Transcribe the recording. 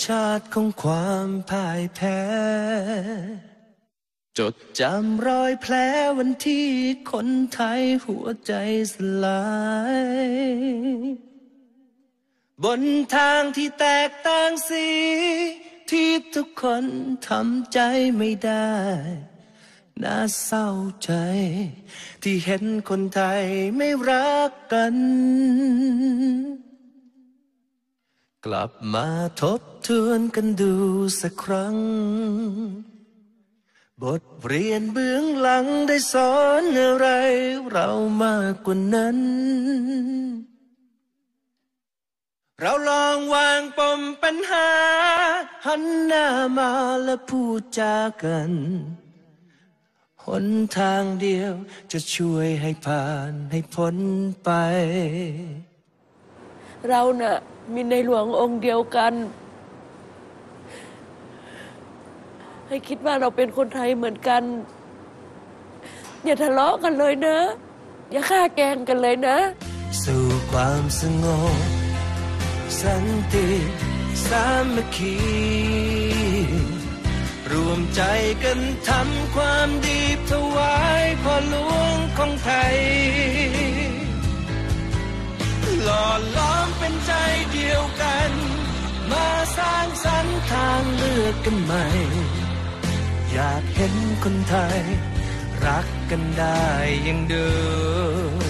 าติของความพ่ายแพ้จดจำรอยแผลวันที่คนไทยหัวใจสลายบนทางที่แตกต่างสีที่ทุกคนทำใจไม่ได้น่าเศร้าใจที่เห็นคนไทยไม่รักกันกลับมาทบทวนกันดูสักครั้งบทเรียนเบื้องหลังได้สอนอะไรเรามากกว่านั้นเราลองวางปมปัญหาหันหน้ามาและพูดจากันหนทางเดียวจะช่วยให้ผ่านให้พ้นไปเราน่ะมีในหลวงองค์เดียวกันให้คิดว่าเราเป็นคนไทยเหมือนกันอย่าทะเลาะกันเลยนะอย่าฆ่าแกล้งกันเลยนะสู่ความสงบสันติสามัคคีรวมใจกันทำความดีถวายพ่อหลวงของไทยหล่อล้อมเป็นใจเดียวกันมาสร้างสรรค์ทางเลือกกันใหม่อยากเห็นคนไทยรักกันได้อย่างเดิม